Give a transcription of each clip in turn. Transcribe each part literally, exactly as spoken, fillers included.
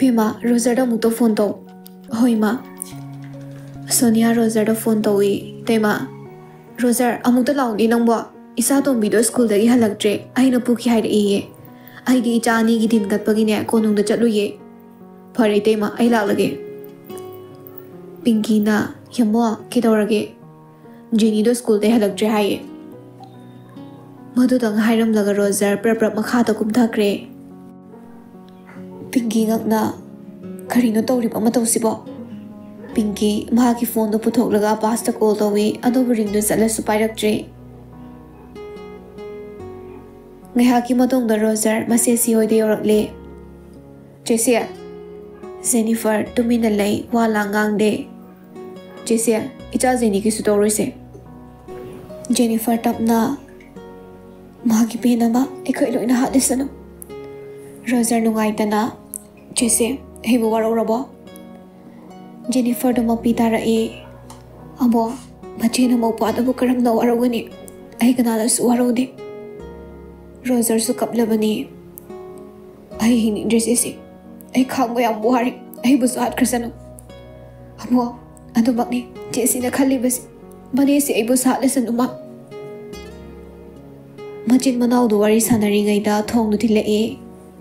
Bema, Roger da muto phone to. Hoi ma. Sonia Roger da phone to wi. Tema. Roger, amuta law ni nang bo. Isa to video school da gi halaktre. Ai na puki hai da iye. Ai gi chani gi din gat pagi ne konung da chatlu ye. Phare tema ai la lage. Pinky na yamo kidorage. Jenny do school da halaktre hai. Madu dang hairam laga Roger pra pra makha ta kum thakre. Pinky ngak na karino to rip ama to sibo. Pinky ma ki phone do puthok laga pasta call to wi ado ring do sala su pairak tre. Ngeha ki matong da Roger mase si hoi de yorak le. Chesia Jennifer tumina lay wala ngang de. Chesia icha Jenny ki su to roise. Jennifer tap na ma ki pe na ba ekhoi loi na ha de sano. Roger nungai ta na Chesia hei bo waro rabo. Jennifer do mapi tara e abo mache na mo pa da bu karam na waro gani ai kana da su waro de. Roger su kap labani ai hin dress ese ai khang ba yam buhari ai bu sat khrsano abo adu bakni jesi na khali bas bani se ai bu sat lesan uma machin manau do wari sanari ngai da thong du thile e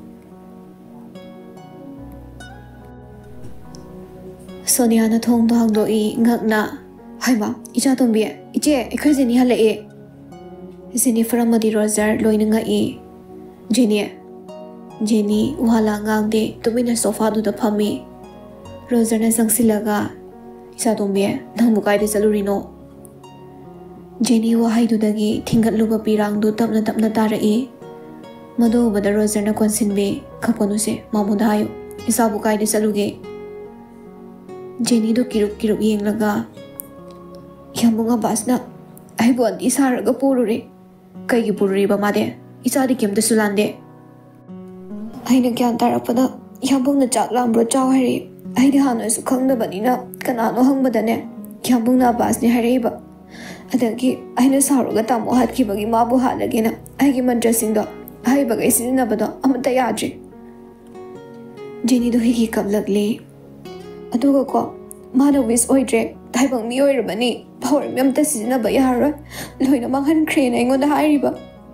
Sonia na thong do hang do i ngak na hai ma icha tombi iche ekhoi Jenny hale e Jennifer amadi Roger loina nga e Jenny Jenny wala ngang de tumina sofa du da phami Roger na sangsilaga isa tombi nang bukai de salurino Jenny wa hai du dagi thingat luba pirang du tapna tapna tara e madu bada Roger na konsinbe khaponu se mamuda ayo isa bukai de saluge Jenny do kiruk kiruk yeng laga yamunga basna ai bon isar ga purure kai gi purure ba made isa di kem de sulande ai na kyan tarapada yambung na chak lambro chaw hari ai di hanu su khang da bani na kana no hang badane yambung na bas ni hari ba adagi ai na saru ga tamo hat ki bagi ma bu halage na ai gi mantra sing do ai ba ga sin na ba do amata yaji Jenny do hi kap lagle aduga ko mana wis oidre taibang mi oirabani power mem ta sina ba yara loina manghan crane aingon da hairiba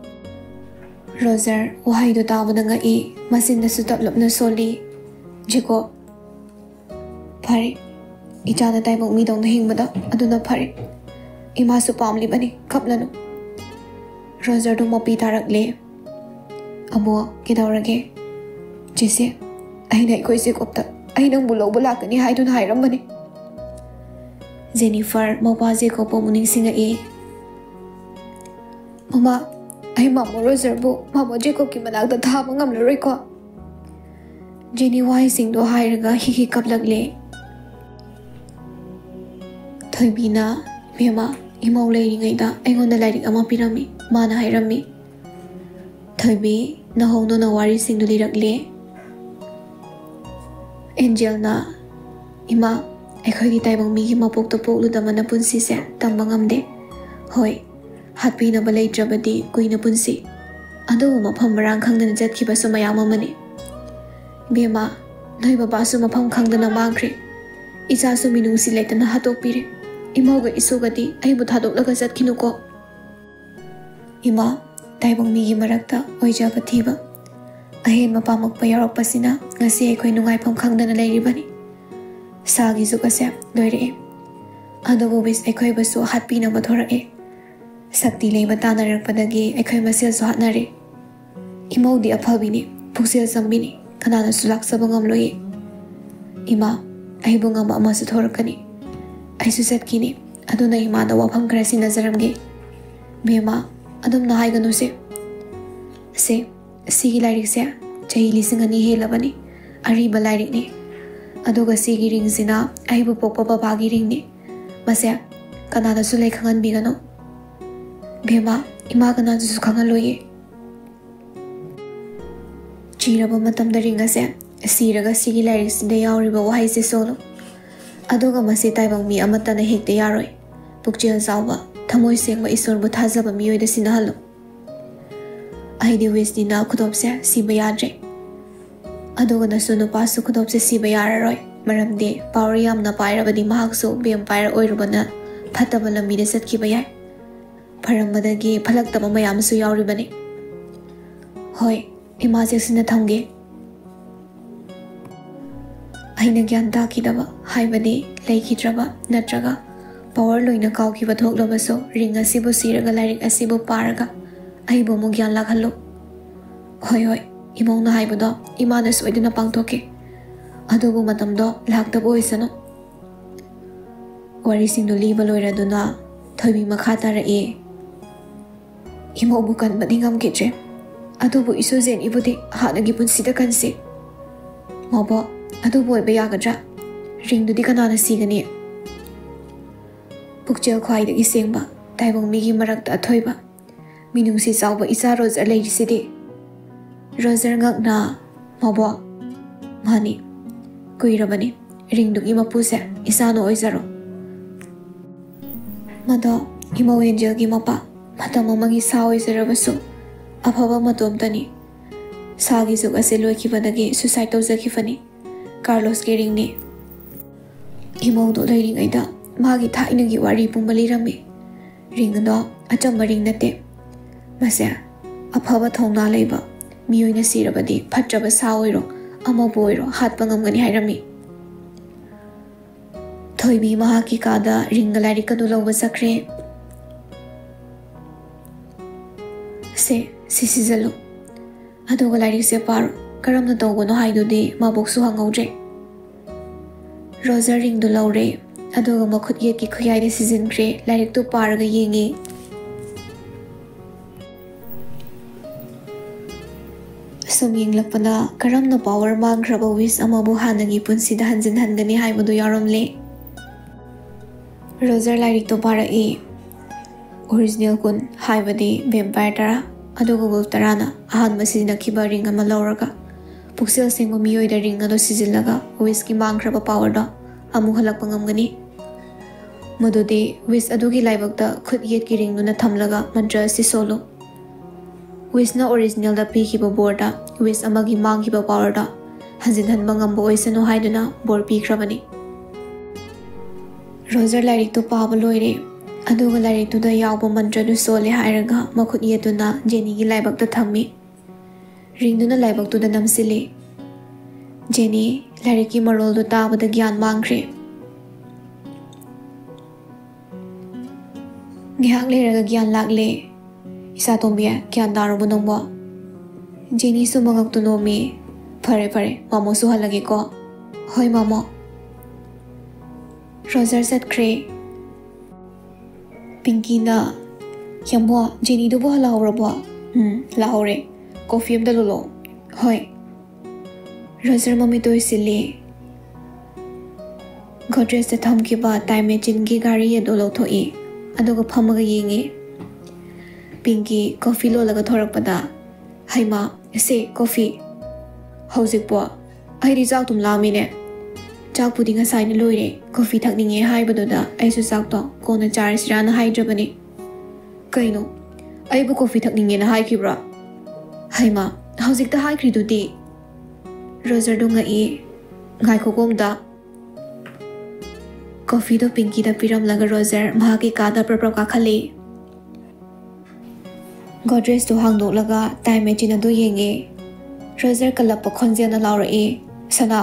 Roger wahai do tabana nga e masin da sutap lapna soli jiko phare ichana taibang mi dong hing bada aduna phare ima su pamli bani kaplanu Roger do mapi tarakle amo kidawrage jise ai nai koi se kopta ai nang bulo bula kani hai dun hairam bani Jennifer mapaje ko po muning singa e mama ai mama Roger bu mama Jacob ki manak da tha bangam loroi ko Jenny wai sing do hairaga hi hi kap lagle thoibina bema imau leiri ngai da engon da lairik ama pirami mana hairami thoibi na hongno na wari sing do lirakle Angel na ima ekhoi gi taibang mi gi mapok to pok lu da mana punsi se tambangam de hoi hatpi na balai trabadi kuina punsi ado ma pham rang khang da jat ki basu mayam amani bema noi baba su ma pham khang da na mangkre isa su minung si leta na hatok pire imau ga isu ga di ai bu thadok laga jat khinu ko ima taibang mi gi marakta oija pathiba ahen mapamak pa yarok pasina ngasi ekhoi nungai pham khang da na leiri bani Sagi su kasya loire ado wis ekhoi basu hatpi na mathora e sakti lei bata na rak padagi ekhoi masel so hatnare imau di aphabini phusel sambini kana na sulak sabangam loye ima ai bunga ma ma su thorakani ai su set kini ado na ima da wafam krasi nazaramge bema adum na hai ganu se se sigi lairik se chai lisingani helabani ari balairik ni aduga sigi ring sina aibu pokpa baba gi ring ni masya kana da su lai khangan bi gano bema ima kana su khangan loye chiraba matam da ring ase siraga sigi lai sin da yauri ba wahai se solo aduga masi taibang mi amata na hekte yaroi pukjel zawba thamoi sengba isor bu thajaba miyoi da sinahalo ai de wis ni na khudop se siba yadre ꯑꯗꯨꯒꯅꯁꯨ ꯅꯨꯄꯥꯁꯨ ꯈꯨꯗꯣꯞꯁꯦ ꯁꯤꯕ ꯌꯥꯔꯔꯣꯏ ꯃꯔꯝꯗꯤ power ꯌꯥꯝꯅ ꯄꯥꯏꯔꯕꯗꯤ ꯃꯍꯥꯛꯁꯨ ꯚꯦꯝꯄꯥꯌꯔ ꯑꯣꯏꯔꯨꯕꯅ ꯐꯠꯇꯕ ꯂꯝꯕꯤꯗ ꯆꯠꯈꯤꯕ ꯌꯥꯏ ꯐꯔꯝꯕꯗꯒꯤ ꯐꯠꯂꯛꯇꯕ ꯃꯌꯥꯝꯁꯨ ꯌꯥꯎꯔꯤꯕꯅꯤ ꯍꯣꯏ ꯏꯃꯥ ꯆꯦꯛꯁꯤꯟꯅ ꯊꯝꯒꯦ ꯑꯩꯅ ꯒ꯭ꯌꯥꯟ ꯇꯥꯈꯤꯗꯕ ꯍꯥꯏꯕꯗꯤ ꯂꯩꯈꯤꯗ꯭ꯔꯕ ꯅꯠꯇ꯭ꯔꯒ ꯄꯥꯋꯔ ꯂꯣꯏꯅ ꯀꯥꯎꯈꯤꯕ ꯊꯣꯛꯂꯕꯁꯨ ꯔꯤꯡ ꯑꯁꯤꯕꯨ ꯁꯤꯔꯒ ꯂꯥꯏꯔꯤꯛ ꯑꯁꯤꯕꯨ ꯄꯥꯔꯒ ꯑꯩꯕꯨ ꯑꯃꯨꯛ ꯒ꯭ꯌꯥꯟ ꯂꯥꯛꯍꯜꯂꯨ ꯍꯣꯏ ꯍꯣꯏ ꯏꯃꯧꯅ ꯍꯥꯏꯕꯗꯣ ꯏꯃꯥꯅ ꯁꯣꯏꯗꯅ ꯄꯥꯡꯊꯣꯛꯀꯦ ꯑꯗꯨꯕꯨ ꯃꯇꯝꯗꯣ ꯂꯥꯛꯇꯕ ꯑꯣꯏꯁꯅꯨ ꯋꯥꯔꯤꯁꯤꯡꯗꯨ ꯂꯤꯕ ꯂꯣꯏꯔꯗꯨꯅ ꯊꯣꯏꯕꯤ ꯃꯈꯥ ꯇꯥꯔꯛꯏ ꯏꯃꯧꯕꯨ ꯀꯟꯕꯗꯤ ꯉꯝꯈꯤꯗ꯭ꯔꯦ ꯑꯗꯨꯕꯨ ꯏꯁꯨꯖꯦꯟ ꯏꯕꯨꯗꯤ ꯍꯥꯟꯅꯒꯤ ꯄꯨꯟꯁꯤꯗ ꯀꯟꯁꯤ ꯃꯕꯣꯛ ꯑꯗꯨꯕꯨ ꯑꯣꯏꯕ ꯌꯥꯒꯗ꯭ꯔꯥ ꯔꯤꯡꯗꯨꯗꯤ ꯀꯅꯥꯅ ꯁꯤꯒꯅꯤ ꯄꯨꯛꯆꯦꯜ ꯈ꯭ꯋꯥꯏꯗꯒꯤ ꯁꯦꯡꯕ ꯇꯥꯏꯕꯪ ꯃꯤꯒꯤ ꯃꯔꯛꯇ ꯑꯊꯣꯏꯕ ꯃꯤꯅꯨꯡꯁꯤ ꯆꯥꯎꯕ ꯏꯆꯥ ꯔꯣꯖꯔ ꯂꯩꯔꯤꯁꯤꯗꯤ ꯔꯣꯖꯔ ꯉꯛꯅ ꯃꯕꯣꯛ ꯃꯥꯅꯤ ꯀꯨꯏꯔꯕꯅꯤ ꯔꯤꯡꯗꯨꯒꯤ ꯃꯄꯨꯁꯦ ꯏꯁꯥꯅ ꯑꯣꯏꯖꯔꯣ ꯃꯗꯣ ꯏꯃꯧ ꯑꯦꯟꯖꯦꯜꯒꯤ ꯃꯄꯥ ꯃꯇꯝ ꯑꯃꯒꯤ ꯁꯥ ꯑꯣꯏꯖꯔꯕꯁꯨ ꯑꯐꯕ ꯃꯇꯣꯝꯇꯅꯤ ꯁꯥꯒꯤ ꯖꯨꯛ ꯑꯁꯤ ꯂꯣꯏꯈꯤꯕꯗꯒꯤ ꯁꯨꯁꯥꯏꯠ ꯇꯧꯖꯈꯤꯕꯅꯤ ꯀꯥꯔꯂꯣꯁꯀꯤ ꯔꯤꯡꯅꯤ ꯏꯃꯧꯗꯣ ꯂꯩꯔꯤꯉꯩꯗ ꯃꯥꯒꯤ ꯊꯥꯏꯅꯒꯤ ꯋꯥꯔꯤ ꯄꯨꯝꯕ ꯂꯤꯔꯝꯃꯤ ꯔꯤꯡ ꯑꯗꯣ ꯑꯆꯝꯕ ꯔꯤꯡ ꯅꯠꯇꯦ ꯃꯁꯦ ꯑꯐꯕ ꯊꯧꯅꯥ ꯂꯩꯕ ꯃꯤꯑꯣꯏꯅ ꯁꯤꯔꯕꯗꯤ ꯐꯠꯇ꯭ꯔꯕ ꯁꯥ ꯑꯣꯏꯔꯣ ꯑꯃꯕꯨ ꯑꯣꯏꯔꯣ ꯍꯥꯠꯄ ꯉꯝꯒꯅꯤ ꯍꯥꯏꯔꯝꯃꯤ ꯊꯣꯏꯕꯤ ꯃꯍꯥꯛꯀꯤ ꯀꯥꯗ ꯔꯤꯡꯒ ꯂꯥꯏꯔꯤꯛ ꯑꯗꯨ ꯂꯧꯕ ꯆꯠꯈ꯭ꯔꯦ ꯁꯦ ꯁꯤ ꯁꯤꯖꯜꯂꯨ ꯑꯗꯨꯒ ꯂꯥꯏꯔꯤꯛꯁꯦ ꯄꯥꯔꯣ ꯀꯔꯝꯅ ꯇꯧꯕꯅꯣ ꯍꯥꯏꯗꯨꯗꯤ ꯃꯕꯣꯛꯁꯨ ꯍꯪꯍꯧꯗ꯭ꯔꯦ ꯔꯣꯖꯔ ꯔꯤꯡꯗꯨ ꯂꯧꯔꯦ ꯑꯗꯨꯒ ꯃꯈꯨꯠ ꯌꯦꯠꯀꯤ ꯈꯨꯌꯥꯏꯗ ꯁꯤꯖꯤꯟꯈ꯭ꯔꯦ ꯂꯥꯏꯔꯤꯛꯇꯨ ꯄꯥꯔꯒ ꯌꯦꯡꯉꯤ ꯁꯨꯝ ꯌꯦꯡꯂꯛꯄꯗ ꯀꯔꯝꯅ ꯄꯥꯋꯔ ꯃꯥꯡꯈ꯭ꯔꯕ ꯋꯤꯁ ꯑꯃꯕꯨ ꯍꯥꯟꯅꯒꯤ ꯄꯨꯟꯁꯤꯗ ꯍꯟꯖꯤꯟꯍꯟꯒꯅꯤ ꯍꯥꯏꯕꯗꯨ ꯌꯥꯎꯔꯝꯂꯦ ꯔꯣꯖꯔ ꯂꯥꯏꯔꯤꯛꯇꯨ ꯄꯥꯔꯛꯏ ꯑꯣꯔꯤꯖꯤꯅꯦꯜ ꯀꯨꯟ ꯍꯥꯏꯕꯗꯤ ꯚꯦꯝꯄꯥꯌꯔ ꯇꯔꯥ ꯑꯗꯨꯒ ꯋꯨꯜꯐ ꯇꯔꯥꯅ ꯑꯍꯥꯟꯕ ꯁꯤꯖꯤꯟꯅꯈꯤꯕ ꯔꯤꯡ ꯑꯃ ꯂꯧꯔꯒ ꯄꯨꯛꯆꯦꯜ ꯁꯦꯡꯕ ꯃꯤꯑꯣꯏꯗ ꯔꯤꯡ ꯑꯗꯨ ꯁꯤꯖꯤꯜꯂꯒ ꯋꯤꯁꯀꯤ ꯃꯥꯡꯈ꯭ꯔꯕ ꯄꯥꯋꯔꯗꯣ ꯑꯃꯨꯛ ꯍꯜꯂꯛꯄ ꯉꯝꯒꯅꯤ ꯃꯗꯨꯗꯤ ꯋꯤꯁ ꯑꯗꯨꯒꯤ ꯂꯥꯏꯕꯛꯇ ꯈꯨꯠ ꯌꯦꯠꯀꯤ ꯔꯤꯡꯗꯨꯅ ꯊꯝꯂꯒ ꯃꯟꯇ꯭ꯔ ꯑꯁꯤ ꯁꯣꯜꯂꯨ ꯋꯤꯁꯅ ꯑꯣꯔꯤꯖꯤꯅꯦꯜꯗ ꯄꯤꯈꯤꯕ ꯕꯣꯔꯗ ꯋꯤꯁ ꯑꯃꯒꯤ ꯃꯥꯡꯈꯤꯕ ꯄꯥꯋꯔꯗꯣ ꯍꯟꯖꯤꯟꯍꯟꯕ ꯉꯝꯕ ꯑꯣꯏꯁꯅꯨ ꯍꯥꯏꯗꯨꯅ ꯕꯣꯔ ꯄꯤꯈ꯭ꯔꯕꯅꯤ ꯔꯣꯖꯔ ꯂꯥꯏꯔꯤꯛꯇꯨ ꯄꯥꯕ ꯂꯣꯏꯔꯦ ꯑꯗꯨꯒ ꯂꯥꯏꯔꯤꯛꯇꯨꯗ ꯌꯥꯎꯕ ꯃꯟꯇ꯭ꯔꯗꯨ ꯁꯣꯜꯂꯦ ꯍꯥꯏꯔꯒ ꯃꯈꯨꯠ ꯌꯦꯠꯇꯨꯅ ꯖꯦꯅꯤꯒꯤ ꯂꯥꯏꯕꯛꯇ ꯊꯝꯃꯤ ꯔꯤꯡꯗꯨꯅ ꯂꯥꯏꯕꯛꯇꯨꯗ ꯅꯝꯁꯤꯜꯂꯤ ꯖꯦꯅꯤ ꯂꯥꯏꯔꯤꯛꯀꯤ ꯃꯔꯣꯜꯗꯨ ꯇꯥꯕꯗ ꯒ꯭ꯌꯥꯟ ꯃꯥꯡꯈ꯭ꯔꯦ ꯉꯥꯏꯍꯥꯛ ꯂꯩꯔꯒ ꯒ꯭ꯌꯥꯟ ꯂꯥꯛꯂꯦ ꯏꯆꯥꯇꯣꯝꯕꯤ ꯒ꯭ꯌꯥꯟ ꯇꯥꯔꯕꯣ ꯅꯪꯕꯣ ꯖꯦꯅꯤꯁꯨ ꯃꯉꯛꯇꯨ ꯅꯣꯝꯃꯤ ꯐꯔꯦ ꯐꯔꯦ ꯃꯃꯣꯁꯨ ꯍꯜꯂꯒꯦꯀꯣ ꯍꯣꯏ ꯃꯃꯣ ꯔꯣꯖꯔ ꯆꯠꯈ꯭ꯔꯦ ꯄꯤꯡꯀꯤꯅ ꯌꯥꯝꯕꯣ ꯖꯦꯅꯤꯗꯨꯕꯨ ꯍꯜꯂꯛꯍꯧꯔꯕꯣ ꯎꯝ ꯂꯥꯛꯍꯧꯔꯦ ꯀꯣꯐꯤ ꯑꯝꯇ ꯂꯣꯜꯂꯣ ꯍꯣꯏ ꯔꯣꯖꯔ ꯃꯃꯤꯠꯇꯨ ꯎꯏꯁꯤꯜꯂꯤ ꯒꯣꯗ꯭ꯔꯦꯖꯇ ꯊꯝꯈꯤꯕ ꯇꯥꯏꯝ ꯃꯦꯆꯤꯟꯒꯤ ꯘꯥꯔꯤ ꯑꯗꯨ ꯂꯧꯊꯣꯛꯏ ꯑꯗꯨꯒ ꯐꯝꯃꯒ ꯌꯦꯡꯉꯤ ꯄꯤꯡꯀꯤ ꯀꯣꯐꯤ ꯂꯣꯜꯂꯒ ꯊꯣꯔꯛꯄꯗ ꯍꯩꯃꯥ ꯁꯦ ꯀꯣꯐꯤ ꯍꯧꯖꯤꯛꯄꯣ ꯑꯩꯗꯤ ꯆꯥꯛꯇꯨꯝ ꯂꯥꯝꯃꯤꯅꯦ ꯆꯥꯛꯄꯨꯗꯤ ꯉꯁꯥꯏꯅ ꯂꯣꯏꯔꯦ ꯀꯣꯐꯤ ꯊꯛꯅꯤꯡꯉꯦ ꯍꯥꯏꯕꯗꯨꯗ ꯑꯩꯁꯨ ꯆꯥꯛꯇꯣ ꯀꯣꯟꯅ ꯆꯥꯔꯁꯤꯔꯥꯅ ꯍꯥꯏꯗ꯭ꯔꯕꯅꯤ ꯀꯩꯅꯣ ꯑꯩꯕꯨ ꯀꯣꯐꯤ ꯊꯛꯅꯤꯡꯉꯦꯅ ꯍꯥꯏꯈꯤꯕ꯭ꯔꯥ ꯍꯩꯃꯥ ꯍꯧꯖꯤꯛꯇ ꯍꯥꯏꯈ꯭ꯔꯤꯗꯨꯗꯤ ꯔꯣꯖꯔꯗꯨ ꯉꯛꯏ ꯉꯥꯏꯈꯣꯀꯣ ꯑꯝꯇ ꯀꯣꯐꯤꯗꯣ ꯄꯤꯡꯀꯤꯗ ꯄꯤꯔꯝꯂꯒ ꯔꯣꯖꯔ ꯃꯍꯥꯛꯀꯤ ꯀꯥꯗ ꯄ꯭ꯔꯞ ꯀꯥꯈꯠꯂꯤ ꯒꯣꯗ꯭ꯔꯦꯖꯇꯨ ꯍꯥꯡꯗꯣꯛꯂꯒ ꯇꯥꯏꯝ ꯃꯦꯆꯤꯟ ꯑꯗꯨ ꯌꯦꯡꯉꯤ ꯔꯣꯖꯔ ꯀꯜꯂꯛꯄ ꯈꯣꯟꯖꯦꯜꯅ ꯂꯥꯎꯔꯛꯏ ꯁꯅꯥ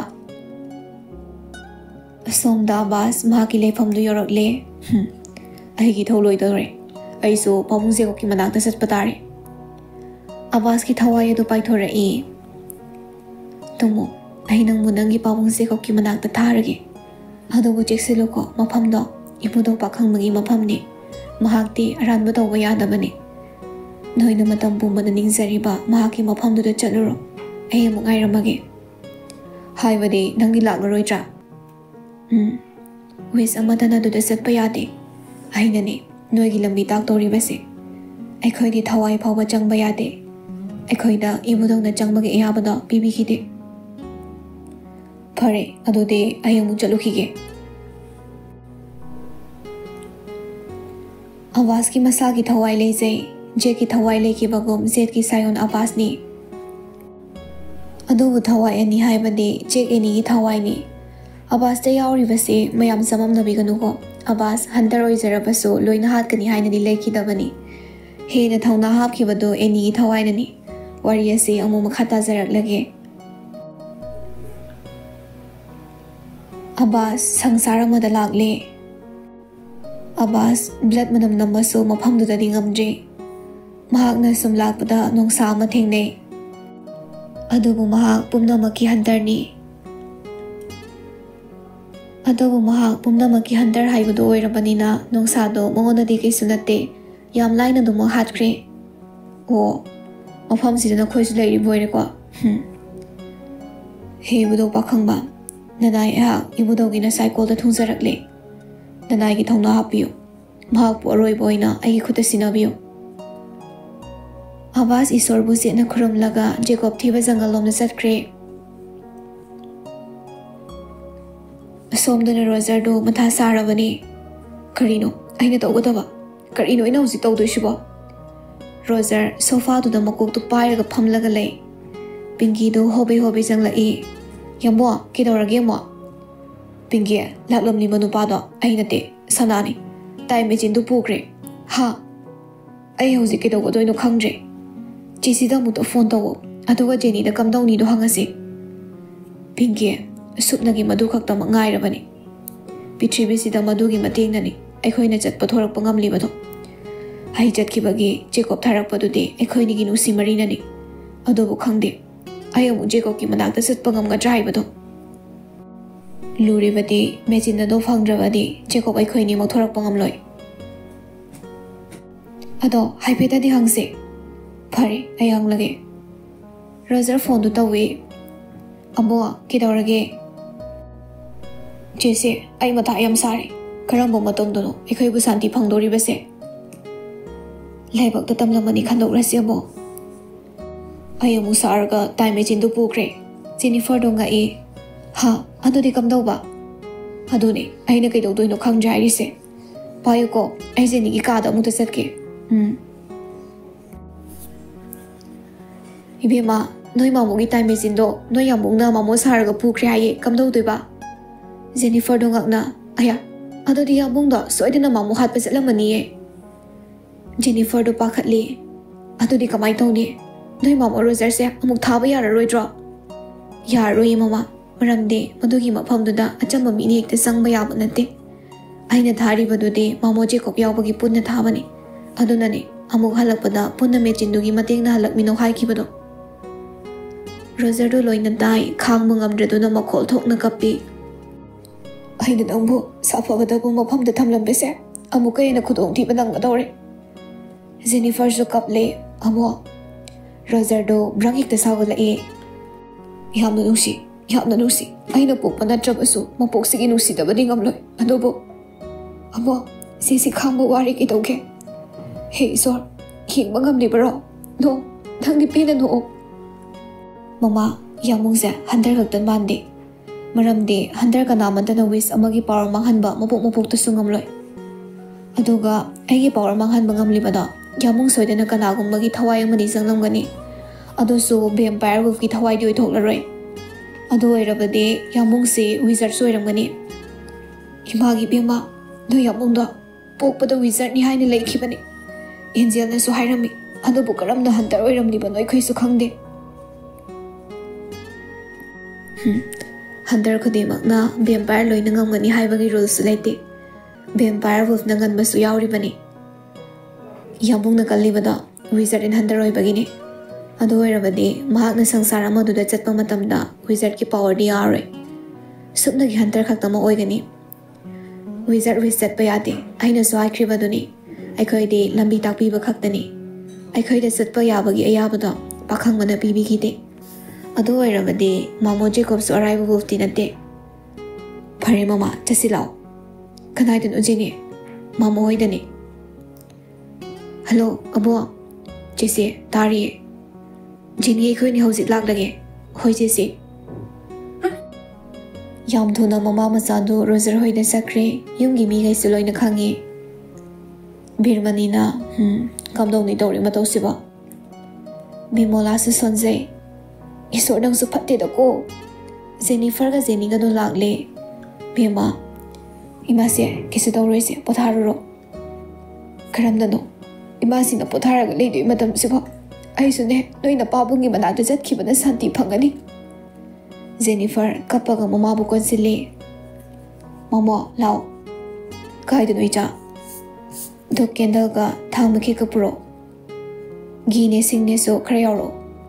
ꯑꯁꯣꯝꯗ ꯑꯕꯥꯁ ꯃꯍꯥꯛꯀꯤ ꯂꯩꯐꯝꯗꯨ ꯌꯧꯔꯛꯂꯦ ꯍꯝ ꯑꯩꯒꯤ ꯊꯧ ꯂꯣꯏꯗꯧꯔꯦ ꯑꯩꯁꯨ ꯄꯥꯕꯨꯡ ꯖꯦꯀꯣꯕꯀꯤ ꯃꯅꯥꯛꯇ ꯆꯠꯄ ꯇꯥꯔꯦ ꯑꯕꯥꯁꯀꯤ ꯊꯋꯥꯏ ꯑꯗꯨ ꯄꯥꯏꯊꯣꯔꯛꯏ ꯇꯨꯝꯃꯨ ꯑꯩ ꯅꯪꯕꯨ ꯅꯪꯒꯤ ꯄꯥꯕꯨꯡ ꯖꯦꯀꯣꯕꯀꯤ ꯃꯅꯥꯛꯇ ꯊꯥꯔꯒꯦ ꯑꯗꯨꯕꯨ ꯆꯦꯛꯁꯤꯜꯂꯨꯀꯣ ꯃꯐꯝꯗꯣ ꯏꯕꯨꯙꯧ ꯄꯥꯈꯪꯕꯒꯤ ꯃꯐꯝꯅꯤ ꯃꯍꯥꯛꯇꯤ ꯑꯔꯥꯟꯕ ꯇꯧꯕ ꯌꯥꯗꯕꯅꯤ ꯅꯣꯏꯅ ꯃꯇꯝ ꯄꯨꯝꯕꯗ ꯅꯤꯡꯖꯔꯤꯕ ꯃꯍꯥꯛꯀꯤ ꯃꯐꯝꯗꯨꯗ ꯆꯠꯂꯨꯔꯣ ꯑꯩ ꯑꯃꯨꯛ ꯉꯥꯏꯔꯝꯃꯒꯦ ꯍꯥꯏꯕꯗꯤ ꯅꯪꯗꯤ ꯂꯥꯛꯂꯔꯣꯏꯗ꯭ꯔꯥ ꯎꯝ ꯋꯤꯁ ꯑꯃꯗꯅ ꯑꯗꯨꯗ ꯆꯠꯄ ꯌꯥꯗꯦ ꯑꯩꯅꯅꯦ ꯅꯣꯏꯒꯤ ꯂꯝꯕꯤ ꯇꯥꯛꯇꯧꯔꯤꯕꯁꯦ ꯑꯩꯈꯣꯏꯗꯤ ꯊꯋꯥꯏ ꯐꯥꯎꯕ ꯆꯪꯕ ꯌꯥꯗꯦ ꯑꯩꯈꯣꯏꯗ ꯏꯕꯨꯙꯧꯅ ꯆꯪꯕꯒꯤ ꯑꯌꯥꯕꯗꯣ ꯄꯤꯕꯤꯈꯤꯗꯦ ꯐꯔꯦ ꯑꯗꯨꯗꯤ ꯑꯩ ꯑꯃꯨꯛ ꯆꯠꯂꯨꯈꯤꯒꯦ ꯑꯕꯥꯁꯀꯤ ꯃꯁꯥꯒꯤ ꯊꯋꯥꯏ ꯂꯩꯖꯩ ꯖꯦꯠꯀꯤ ꯊꯋꯥꯏ ꯂꯩꯈꯤꯕꯒꯨꯝ ꯖꯦꯠꯀꯤ ꯁꯥꯏꯌꯣꯟ ꯑꯕꯥꯁꯅꯤ ꯑꯗꯨꯕꯨ ꯊꯋꯥꯏ ꯑꯅꯤ ꯍꯥꯏꯕꯗꯤ ꯆꯦꯛ ꯑꯅꯤꯒꯤ ꯊꯋꯥꯏꯅꯤ ꯑꯕꯥꯁꯇ ꯌꯥꯎꯔꯤꯕꯁꯤ ꯃꯌꯥꯝ ꯆꯃꯝꯅꯕꯤꯒꯅꯨꯀꯣ ꯑꯕꯥꯁ ꯍꯟꯇꯔ ꯑꯣꯏꯖꯔꯕꯁꯨ ꯂꯣꯏꯅ ꯍꯥꯠꯀꯅꯤ ꯍꯥꯏꯅꯗꯤ ꯂꯩꯈꯤꯗꯕꯅꯤ ꯍꯦꯟꯅ ꯊꯧꯅꯥ ꯍꯥꯞꯈꯤꯕꯗꯨ ꯑꯦꯅꯤꯒꯤ ꯊꯋꯥꯏꯅꯅꯤ ꯋꯥꯔꯤ ꯑꯁꯤ ꯑꯃꯨꯛ ꯃꯈꯥ ꯇꯥꯖꯔꯛꯂꯒꯦ ꯑꯕꯥꯁ ꯁꯪꯁꯥꯔ ꯑꯃꯗ ꯂꯥꯛꯂꯦ ꯑꯕꯥꯁ ꯕ꯭ꯂꯠ ꯃꯅꯝ ꯅꯝꯕꯁꯨ ꯃꯐꯝꯗꯨꯗꯗꯤ ꯉꯝꯗ꯭ꯔꯤ ꯃꯍꯥꯛꯅ ꯁꯨꯝ ꯂꯥꯛꯄꯗ ꯅꯣꯡꯁꯥ ꯑꯃ ꯊꯦꯡꯅꯩ ꯑꯗꯨꯕꯨ ꯃꯍꯥꯛ ꯄꯨꯝꯅꯃꯛꯀꯤ ꯍꯟꯇꯔꯅꯤ ꯑꯗꯨꯕꯨ ꯃꯍꯥꯛ ꯄꯨꯝꯅꯃꯛꯀꯤ ꯍꯟꯇꯔ ꯍꯥꯏꯕꯗꯨ ꯑꯣꯏꯔꯕꯅꯤꯅ ꯅꯣꯡꯁꯥꯗꯣ ꯃꯉꯣꯟꯗꯗꯤ ꯀꯩꯁꯨ ꯅꯠꯇꯦ ꯌꯥꯝ ꯂꯥꯏꯅ ꯑꯗꯨꯃꯛ ꯍꯥꯠꯈ꯭ꯔꯦ ꯑꯣ ꯃꯐꯝꯁꯤꯗ ꯅꯈꯣꯏꯁꯨ ꯂꯩꯔꯤꯕ ꯑꯣꯏꯔꯦꯀꯣ ꯍꯝ ꯍꯦ ꯏꯕꯨꯙꯧ ꯄꯥꯈꯪꯕ ꯅꯅꯥꯏ ꯑꯩꯍꯥꯛ ꯏꯕꯨꯙꯧꯒꯤ ꯅꯁꯥꯏꯀꯣꯜꯗ ꯊꯨꯡꯖꯔꯛꯂꯦ ꯅꯅꯥꯏꯒꯤ ꯊꯧꯅꯥ ꯍꯥꯞꯄꯤꯌꯨ ꯃꯍꯥꯛꯄꯨ ꯑꯔꯣꯏꯕ ꯑꯣꯏꯅ ꯑꯩꯒꯤ ꯈꯨꯠꯇ ꯁꯤꯟꯅꯕꯤꯌꯨ ꯑꯕꯥꯁ ꯏꯁꯣꯔꯕꯨ ꯆꯦꯠꯅ ꯈꯨꯔꯨꯝꯂꯒ ꯖꯦꯀꯣꯕ ꯊꯤꯕ ꯖꯪꯒꯜꯂꯣꯝꯗ ꯆꯠꯈ꯭ꯔꯦ ꯑꯁꯣꯝꯗꯅ ꯔꯣꯖꯔꯗꯣ ꯃꯊꯥ ꯁꯥꯔꯕꯅꯤ ꯀꯔꯤꯅꯣ ꯑꯩꯅ ꯇꯧꯒꯗꯕ ꯀꯔꯤꯅꯣ ꯑꯩꯅ ꯍꯧꯖꯤꯛ ꯇꯧꯗꯣꯏꯁꯤꯕꯣ ꯔꯣꯖꯔ ꯁꯣꯐꯥꯗꯨꯗ ꯃꯀꯣꯛꯇꯨ ꯄꯥꯏꯔꯒ ꯐꯝꯂꯒ ꯂꯩ ꯄꯤꯡꯀꯤꯗꯨ ꯍꯣꯕꯦ ꯍꯣꯕꯦ ꯆꯪꯂꯛꯏ ꯌꯥꯝꯕꯣ ꯀꯩꯗꯧꯔꯒꯦ ꯑꯃꯨꯛ ꯄꯤꯡꯀꯤ ꯂꯥꯛꯂꯝꯂꯤꯕ ꯅꯨꯄꯥꯗꯣ ꯑꯩ ꯅꯠꯇꯦ ꯁꯅꯥꯅꯤ ꯇꯥꯏꯝ ꯃꯦꯆꯤꯟꯗꯨ ꯄꯨꯈ꯭ꯔꯦ ꯍꯥ ꯑꯩ ꯍꯧꯖꯤꯛ ꯀꯩꯗꯧꯒꯗꯣꯏꯅꯣ ꯈꯪꯗ꯭ꯔꯦ ꯆꯦꯁꯤꯗ ꯑꯃꯨꯛꯇ ꯐꯣꯟ ꯇꯧꯋꯣ ꯑꯗꯨꯒ ꯖꯦꯅꯤꯗ ꯀꯝꯗꯧꯅꯤꯗꯣ ꯍꯪꯉꯁꯤ ꯄꯤꯡꯀꯤ ꯁꯨꯞꯅꯒꯤ ꯃꯗꯨ ꯈꯛꯇꯃꯛ ꯉꯥꯏꯔꯕꯅꯤ ꯄ꯭ꯔꯤꯊꯤꯕꯤꯁꯤꯗ ꯃꯗꯨꯒꯤ ꯃꯇꯦꯡꯅꯅꯤ ꯑꯩꯈꯣꯏꯅ ꯆꯠꯄ ꯊꯣꯔꯛꯄ ꯉꯝꯂꯤꯕꯗꯣ ꯑꯩ ꯆꯠꯈꯤꯕꯒꯤ ꯖꯦꯀꯣꯕ ꯊꯥꯔꯛꯄꯗꯨꯗꯤ ꯑꯩꯈꯣꯏꯅꯤꯒꯤ ꯅꯨꯡꯁꯤ ꯃꯔꯤꯅꯅꯤ ꯑꯗꯨꯕꯨ ꯈꯪꯗꯦ ꯑꯩ ꯑꯃꯨꯛ ꯖꯦꯀꯣꯕꯀꯤ ꯃꯅꯥꯛꯇ ꯆꯠꯄ ꯉꯝꯒꯗ꯭ꯔꯥ ꯍꯥꯏꯕꯗꯣ ꯂꯨꯔꯤꯕꯗꯤ ꯃꯦꯆꯤꯟ ꯑꯗꯨ ꯐꯪꯗ꯭ꯔꯕꯗꯤ ꯖꯦꯀꯣꯕ ꯑꯩꯈꯣꯏꯅꯤꯃꯛ ꯊꯣꯔꯛꯄ ꯉꯝꯂꯣꯏ ꯑꯗꯣ ꯍꯥꯏꯐꯦꯠꯇꯗꯤ ꯍꯪꯁꯦ ꯐꯔꯦ ꯑꯩ ꯍꯪꯂꯒꯦ ꯔꯣꯖꯔ ꯐꯣꯟꯗꯨ ꯇꯧꯏ ꯑꯕꯣ ꯀꯩꯗꯧꯔꯒꯦ ꯆꯦꯁꯦ ꯑꯩ ꯃꯊꯥ ꯌꯥꯝ ꯁꯥꯔꯦ ꯀꯔꯝꯕ ꯃꯇꯝꯗꯅꯣ ꯑꯩꯈꯣꯏꯕꯨ ꯁꯥꯟꯇꯤ ꯐꯪꯗꯣꯔꯤꯕꯁꯦ ꯂꯥꯏꯕꯛꯇ ꯇꯝꯂꯝꯃꯅꯤ ꯈꯟꯗꯣꯛꯂꯁꯤ ꯑꯕꯣ ꯑꯩ ꯑꯃꯨꯛ ꯁꯥꯔꯒ ꯇꯥꯏꯝ ꯃꯦꯆꯤꯟꯗꯨ ꯄꯨꯈ꯭ꯔꯦ ꯖꯦꯅꯤꯐꯔꯗꯣ ꯉꯛꯏ ꯍꯥ ꯑꯗꯨꯗꯤ ꯀꯝꯗꯧꯕ ꯑꯗꯨꯅꯦ ꯑꯩꯅ ꯀꯩꯗꯧꯗꯣꯏꯅꯣ ꯈꯪꯗ꯭ꯔꯦ ꯍꯥꯏꯔꯤꯁꯦ ꯄꯥꯏꯌꯨꯀꯣ ꯑꯩ ꯖꯦꯅꯤꯒꯤ ꯀꯥꯗ ꯑꯃꯨꯛꯇ ꯆꯠꯀꯦ ꯎꯝ 이베마 너희 마모기 타임메신도 너희 야몽나 마모 사르가 부크리 하ye 감도우도이바 제니퍼도 ngakna aya adodi yamongdo soidena mamu hatpa chatlamaniye 제니퍼도 pakhatli adodi kamai tawni noi mamo roger se amuk thaba yararoidro yaroi mama maramde madugi mafamduda achamba mini hekta sangba yaba natte aina thari badudi mamo Jacob yawbagi punna thabani adunane amuk halakpada punna mechindugi matengna halakmino haikibado Roger do loina dai khang mangamdraduna makhol thokna kapi aina nangbu safabada bu mafamda thamlambese amuka ena khudong thiba nangadore Jennifer su kaple amo Roger do brangik ta sawala e yamna nusi yamna nusi aina pokpa natrabasu mapoksigi nusi dabadi ngamloi adobo amo sisi khangbu wari ki tawge hey sor khingba ngamli baro no thangdi pena no Mama, yamungse hundred khaktan mande. Maramde hundred kana mantana wish amagi power manghanba mapok mapok ta sungamloi. Aduga aigi power manghanba ngamlibada yamung soidana kana gumbagi thawai amani janglamgani. Adusu vampire wolf ki thawai di oithoklaroi. Adu oirabade yamungse wizard soiramgani. Imagi bema no yamungda pokpada wizard ni haina leikhibani. Angel na so hairami adubu karamna hunter oiramliba noi khoisu khangde. Hunter khudimagna vampire loina ngamgani haibagi rules laite vampire wolf na nganbasu yauribani yamungna kallibada wizard in hunter oibagini adu oirabadi mahakna sangsara amaduda chatpa matamda wizard ki power di yaroi supnagi hunter khaktama oigani wizard wish chatpa yade aina so aikribaduni aikhoide lambi takpiba khaktani aikhoide chatpa yabagi ayabada pakhangmana pibigide adu oirabadi mamo Jacob's arrival wolf dinate phare mama chasilao kanaidan ujini mamo hoidani hello abo jese tari jini khoi ni hojik laklage hoi jese yam thuna mama masadu Roger hoida sakre yumgi mi gai suloina khangi birmanina hm kamdong ni dori matosiba bimola su sonjai Isor nang su phatte da ko. Jennifer ga Jenny ga do lagle. Bema. Ima se kisu dawroi se potharu ro. Karam da no. Ima si na pothara ga le du matam se ba. Ai su ne noi na pa bungi mana da jat khibana santi phangani. Jennifer kapaga mama bu konsile. Mama lao. Kai da noi cha. Do candle ga thang makhi kapuro. Gi ne sing ne so khara yauro.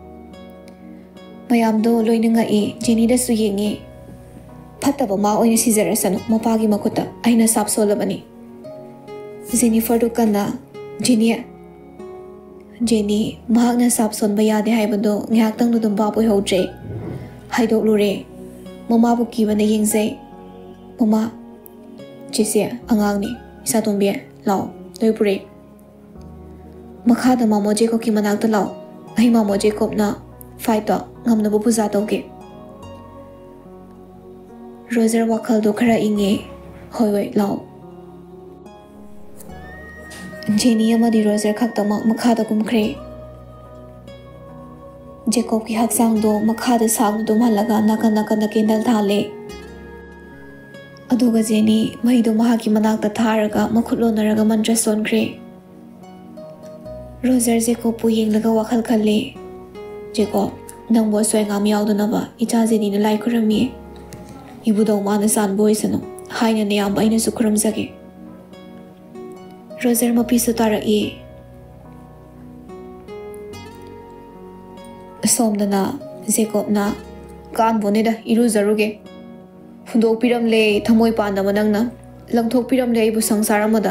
Mayam do loina nga e Jenny da su yengi. Phattaba ma oina sizara sanu mapa gi makuta aina sap solabani. Jennifer do kana Jenny Jenny mahakna sap son bayade haibado ngak tang dum ba poi hoje. Haidok lure. Mama bu ki bana yengse. Mama Chise angang ni isa tombe lao doi pure. Makha da mamo je ko ki manak ta lao. Ai mamo je ko na fight to ngam na bu puza to ke. Roger wakal do khara inge hoi wai lao. Jenny amadi Roger khakta ma makha da kum khre. Jacob ki haksang do makha da sang do malaga naka naka na kendal thale. Aduga Jenny mai do maha ki manak ta tharaga makhutlo naraga mantra son khre. Roger Jacob pu yeng laga wakal khalle. Jacob nang bo soy ngam yaw do na ba icha Jenny na lai khurami. Ibu do ma na san boy sano haina ne am aina su khuram zage. Roger ma pi su tara e. Somdana Jacob na kan bone da iru zaruge. Fundo piram le thamoi pan da manang na langthok piram le ibu sangsar amada.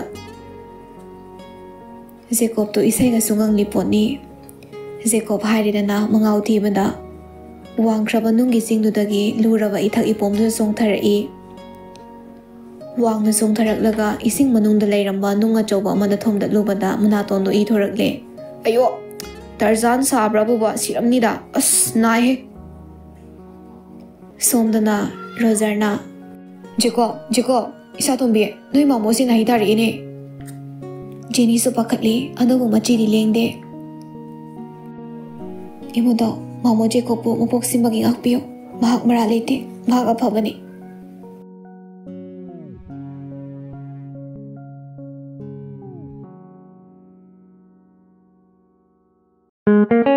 Jacob to isai ga sungang liponi. Jacob hairida na mangau thi bada. Wang kraba nungi singdu dagi luraba ithak ipom du song thara e. Wang na song tharak laga ising manung da lairamba nunga choba amada thomda lubada manaton do i thorak le. Ayo Tarzan sabra buba siram nida as nai he. Somdana Roger na Jacob Jacob isa tombe noi mamo sing na hitari ine. Jenny su pakatli adugo machi di lengde. Imudo mamo Jacob po mapok simbaging akpiyo. Mahak maralite mahak aphabani. Thank you.